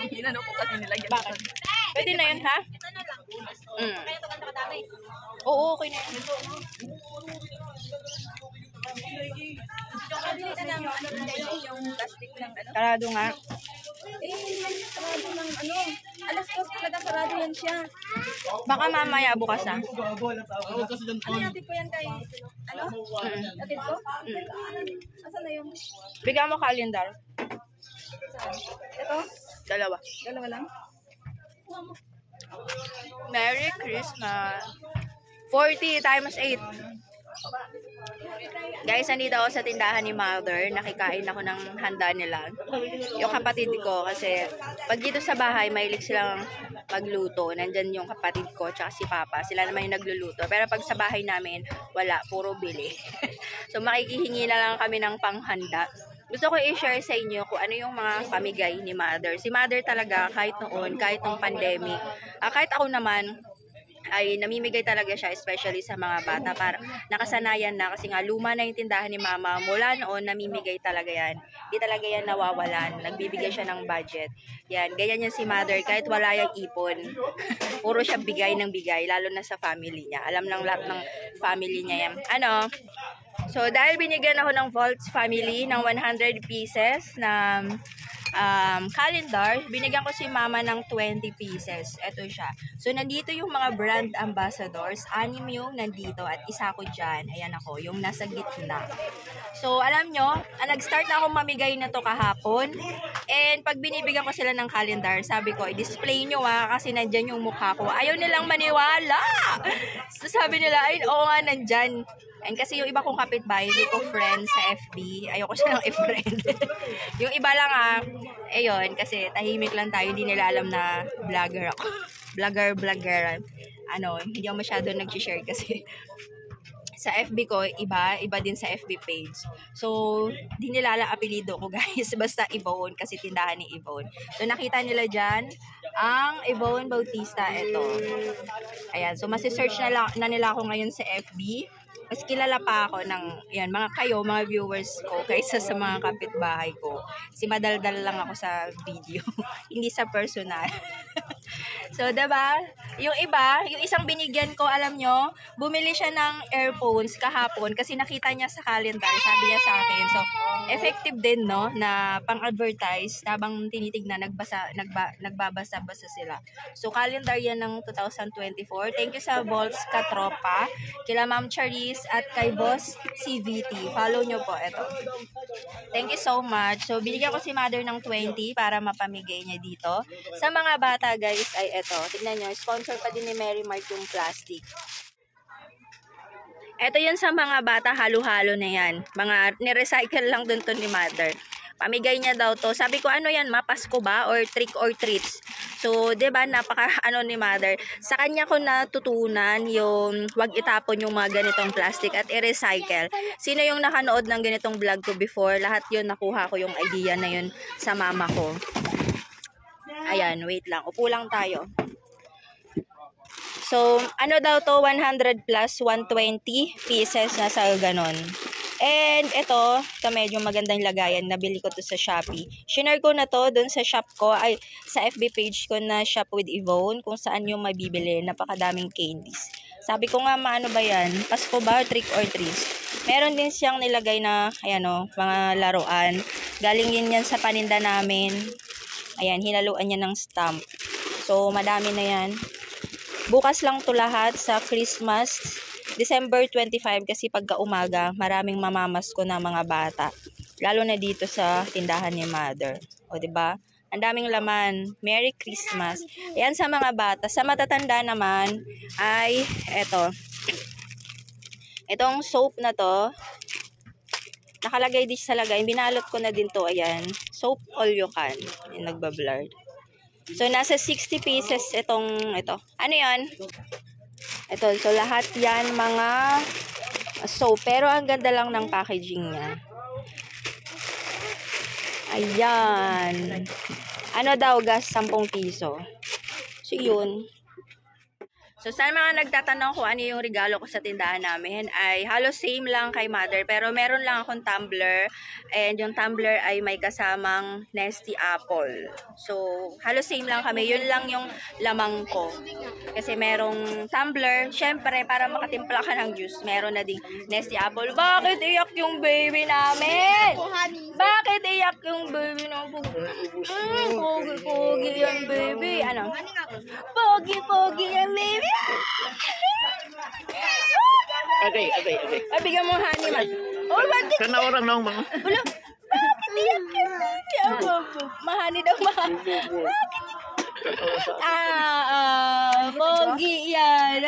Hinano ko kasi nilagyan. Bakit? Pwede na yun, ha? Oo, okay na yun. Yung plastic ng ano. Sarado nga. Sarado ng ano. Alas 2 talaga sarado yan siya. Baka mamaya bukas, ha? Ano natin ko yan kay, ano? Natin ko? Asan na yung, Bigyan mo kalendar. ito? Dalawa. Dalawa lang? Merry Christmas. 40 times 8. Guys, nandito ako sa tindahan ni Mother. Nakikain ako ng handa nila. Yung kapatid ko, kasi pag dito sa bahay, mahilig silang magluto. Nandyan yung kapatid ko, tsaka si Papa. Sila naman yung nagluluto. Pero pag sa bahay namin, wala. Puro bili. So, makikihingi na lang kami ng panghanda. Gusto ko i-share sa inyo kung ano yung mga pamigay ni Mother. Si Mother talaga, kahit noon, kahit nung pandemic, kahit ako naman, ay namimigay talaga siya, especially sa mga bata. Para nakasanayan na, kasi nga luma na yung tindahan ni Mama. Mula noon, namimigay talaga yan. Di talaga yan nawawalan. Nagbibigay siya ng budget. Yan, ganyan yan si Mother, kahit wala yung ipon. Puro siya bigay ng bigay, lalo na sa family niya. Alam ng lahat ng family niya yan. Ano? So, dahil binigyan ako ng Volts family ng 100 pieces na calendar, binigyan ko si Mama ng 20 pieces. Ito siya. So, nandito yung mga brand ambassadors. 6 yung nandito at isa ko dyan. Ayan ako, yung nasa gitna. So, alam nyo, nag-start na akong mamigay na to kahapon. And pag binibigyan ko sila ng calendar, sabi ko, i-display nyo kasi nandyan yung mukha ko. Ayaw nilang maniwala. So, sabi nila, ay, oo nga, nandyan. And kasi yung iba kong kapitbahay, hindi ko friend sa FB. Ayoko silang i-friend. Yung iba lang ayun, kasi tahimik lang tayo. Hindi nila alam na vlogger ako. Vlogger. Hindi ako masyado nag-share kasi sa FB ko, iba din sa FB page. So, di nila alam apelido ko, guys. Basta Yvonne, kasi tindahan ni Yvonne. So, nakita nila dyan, ang Yvonne Bautista, ito. Ayan, so masisearch na nila ako ngayon sa FB. Mas kilala pa ako ng, mga viewers ko, kaysa sa mga kapitbahay ko. Si madaldal lang ako sa video, hindi sa personal. So, diba? Yung iba, yung isang binigyan ko, alam nyo, bumili siya ng earphones kahapon kasi nakita niya sa calendar, sabi niya sa akin. So, effective din, no, na pang-advertise, habang tinitignan, nagbabasa-basa sila. So, calendar yan ng 2024. Thank you sa Volts Katropa, kila Ma'am Charis, at kay Boss CVT. Follow nyo po, ito. Thank you so much. So, binigyan ko si Mother ng 20 para mapamigay niya dito. Sa mga bata, guys, ay ito. Tignan nyo, sponsor pa din ni Mary Mart yung plastic. Ito yun sa mga bata, halo-halo na yan. Mga nirecycle lang dun to ni Mother. Pamigay niya daw to. Sabi ko, ano yan, Pasko ba? Or trick or treats? So, diba, napaka ni Mother. Sa kanya ko natutunan yung wag itapon yung mga ganitong plastic at i-recycle. Sino yung nakanood ng ganitong vlog ko before? Lahat yun, nakuha ko yung idea na yun sa mama ko. Ayan, wait lang. Upo lang tayo. So, ano daw to, 100 plus 120 pieces na sa ganon. And ito medyo magandang lagayan. Nabili ko to sa Shopee. Shinare ko na to dun sa shop ko, sa FB page ko na Shop with Yvonne, kung saan yung mabibili. Napakadaming candies. Sabi ko nga, ano ba yan? Pasko ba? Trick or treats? Meron din siyang nilagay na, mga laruan. Galing yan sa paninda namin. Ayan, hinaluan niya ng stamp. So, madami na yan. Bukas lang to lahat sa Christmas. December 25 kasi pagka umaga, maraming mamamasko na mga bata. Lalo na dito sa tindahan ni Mother. O, diba? Ang daming laman. Merry Christmas. Ayan sa mga bata. Sa matatanda naman, ay, itong soap na to, nakalagay din sa lagay. Binalot ko na din to. Ayan. Soap all you can. Yung nagbablurred. So, nasa 60 pieces ito. Ano yan? Ito, so lahat yan mga soap. Pero ang ganda lang ng packaging niya. Ayan. Ano daw, gas? 10 piso. So, yun. So, sa mga nagtatanong kung ano yung regalo ko sa tindahan namin, ay halos same lang kay mother. Pero meron lang akong tumbler. And yung tumbler ay may kasamang Nesty Apple. So, halos same lang kami. Yun lang yung lamang ko. Kasi merong tumbler. Syempre, para makatimpla ka ng juice, meron na ding Nesty Apple. Bakit iyak yung baby namin? Bakit iyak yung baby namin? Pogi yung baby. Ano? Pogi yung baby. Okay. Ay, bigyan mo honey man. Oh, bakit? Kana orang nang mga. Wala. Bakit iyak yung baby? Mahani daw, mahani. Pogi yan.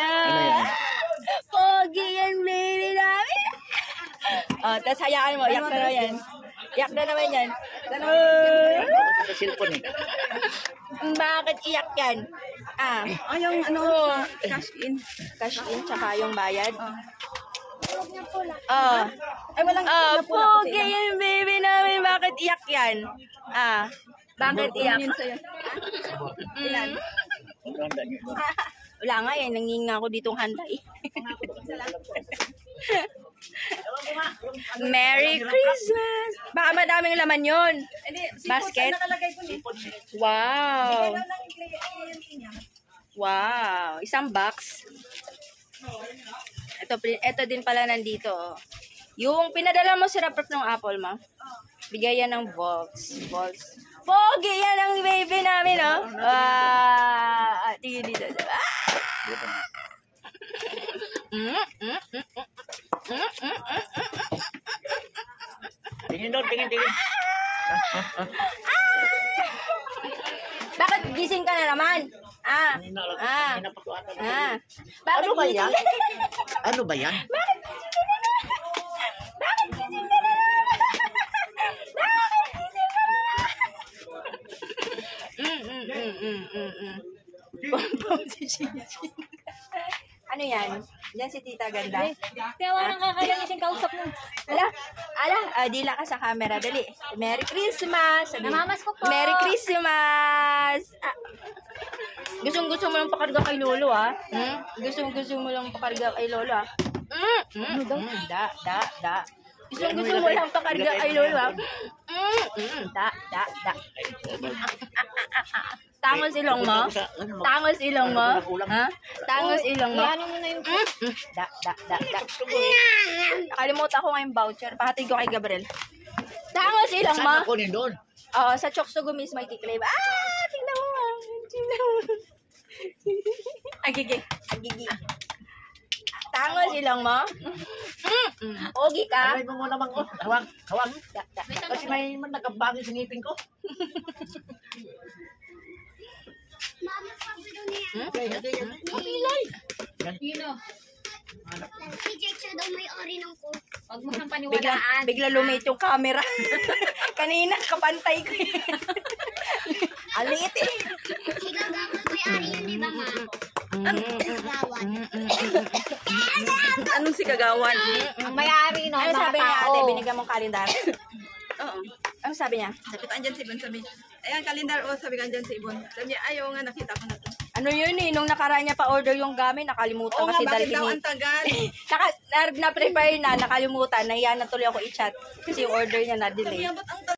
Pogi yan, baby namin. Tapos hayaan mo, iyak na naman yan. Iyak na naman yan. Sa cellphone eh. Bakit iyak yan? Yung ano, cash in. Cash in, tsaka yung bayad. Ay, walang Pogi yung baby namin. Bakit iyak yan? Bakit iyak? Wala nga eh, nanginga ako ditong handa eh. Merry Christmas! Baka madaming laman yun. Basket? Wow! Wow! Isang box. Ito din pala nandito. Oh. Yung pinadala mo si Raprap ng apple, ma. Bigay yan ng box. Pogi yan ang baby namin, oh. Tingin dito. Tingin doon. Bakit gising ka na naman? Bakit Ano ba gising yan? ka na naman? Ano ba yan? Bakit gising ka na naman? Bakit gising ka na naman? Pompom si Chinchin. Ano yan? Diyan si Tita Ganda. Kaya walang kakayanin siyang kausap mo. Dila ka sa camera. Dali. Merry Christmas. Namamas ko po. Merry Christmas. Gusto mo lang pakarga kay Lolo, ah. Gusto mo lang pakarga kay Lolo, ah. Da. Gusto mo lang pakarga kay Lolo, ah. Da. Tangos ilong mo? Tangos ilong mo? Ha? Tangos ilong mo? Ano mo na yung... Da. Nakalimutan ko ngayong voucher. Pahatid ko kay Gabriel. Tangos ilong mo? Saan ako doon? Oo, sa Choksugo mismo may kiklib. Tingnan mo. Agigi. Tangos ilong mo? Ogi ka? Aray mo naman ko. Hawag. Da. Kasi may nagkabagay sa ngipin ko. Mama, sabi daw niya. Okay. Sino? Si Jake daw may ori ng ko. Huwag mo siyang paniwalaan. Bigla lumit yung camera. Kanina, kapantay ko yun. Alit eh. Si Gagawad may ari yun, di ba, ma? Gagawad. Anong si Kagawan? Ang may-ari, no? Ano mga sabi niya, tao. ate? Binigyan mong kalendar? Oo. Ano sabi niya? Sabi ko, andyan si Ibon. Sabi, ayan, kalendar. Sabi ko, andyan si Ibon. Sabi niya, ayaw nga, nakita ko na to. Ano yun eh, nung nakaraan niya pa-order yung gamit, nakalimutan Oo nga, kasi bakit dalhin daw ni... ang tagal? Na-prepare na, nakalimutan, nahiya na tuloy ako i-chat kasi yung order niya na-delay. Sabi niya, ba't ang tagal?